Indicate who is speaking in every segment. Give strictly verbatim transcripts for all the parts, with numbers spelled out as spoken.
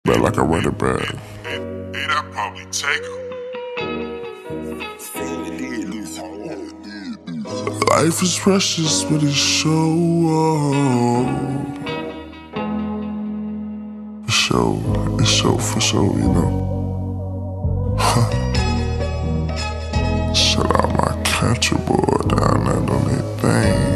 Speaker 1: Bad like I run it back.
Speaker 2: Hey, hey, that probably take her.
Speaker 1: Life is precious, but it's so for sure, it's so for sure, you know. Huh. Shout out my country boy down there on that thing.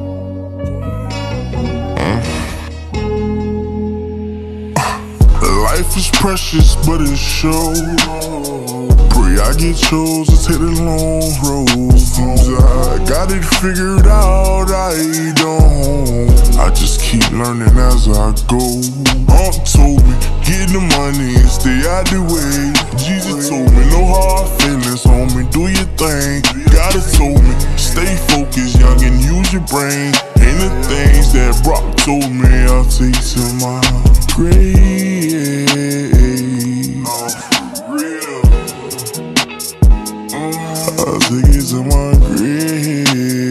Speaker 1: Mm. Life is precious, but it's so. Pray I get chose to take the long road. I got it figured out, I don't. I just keep learning as I go. Aunt told me, get the money and stay out the way. Jesus told me, no hard feelings, homie, do your thing. God has told me, stay focused, young, and use your brain. And the things that Brock told me, I'll take to my grave. I'll take it to my grave.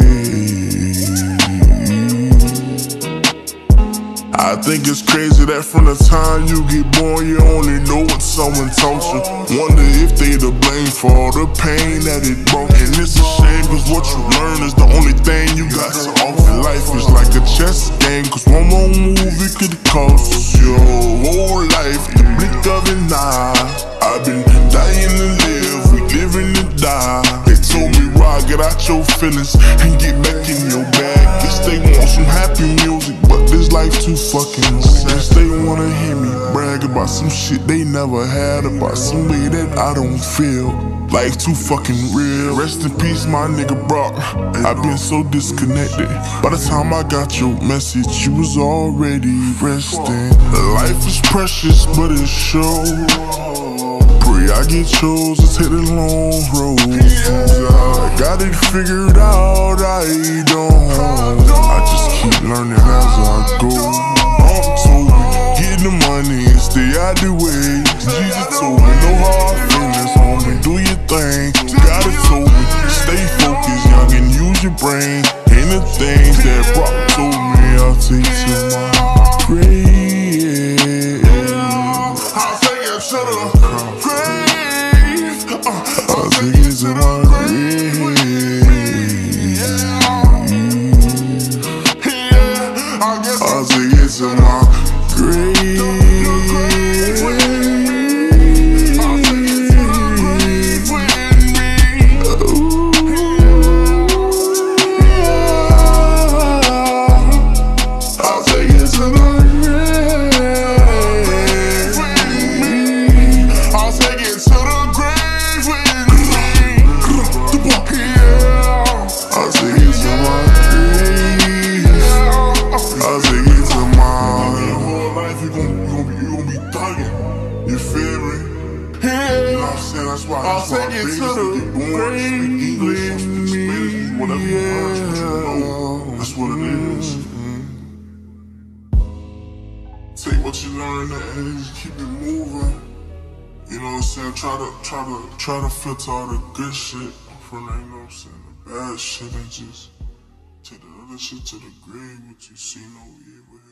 Speaker 1: I think it's crazy that from the time you get born, you only know what someone taught you. Wonder if they to blame for all the pain that it brought. And it's a shame, cause what you learn is the only thing you got to offer. Life is like a chess game, cause one more move it could cost your whole life. The blink of an eye. I've been dying to live, we living to die. They told me, why get out your feelings and get back in your bag. Guess they want some happy music, but this life too fucking sad. Guess they wanna hear me brag about some shit they never had, about some way that I don't feel. Life too fucking real. Rest in peace, my nigga Brock. I've been so disconnected. By the time I got your message, you was already resting. Life is precious, but it's so. I get chose to take the long road. I got it figured out, I don't. I just keep learning as I go. Aunt told me, get the money and stay out the way. Jesus told me, no hard feelings, homie, do your thing. God has told me, stay focused, young, and use your brain. And the things that Brock told me, I'll take to my grave. I'll take it to the grave. I'll take it to my grave. I'll take it to my grave. I'll take it to my That's why I'll take it to the grave with me. Whatever you learn, you know, that's what it is. Mm-hmm. Take what you learn and just keep it moving. You know what I'm saying? Try to, try to, try to filter all the good shit from that, you know what I'm saying? The bad shit and just take the other shit to the grave. What you see, no evil.